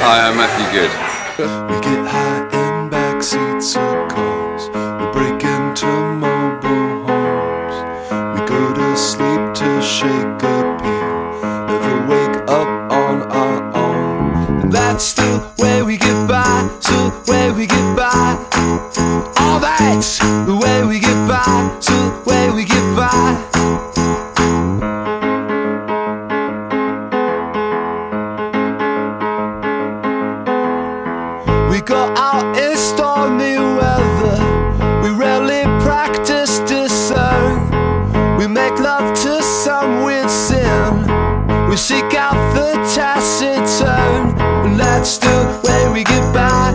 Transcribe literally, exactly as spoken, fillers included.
Hi, I'm Matthew Goode. We get high in backseats of cars, we break into mobile homes, we go to sleep to shake a pill, never wake up on our own. And that's the way we get by, so the way we get by. All that's the way we get by, so the way we get by. We go out in stormy weather, we rarely practice discern. We make love to some weird sin, we seek out the taciturn. And that's the way we get by.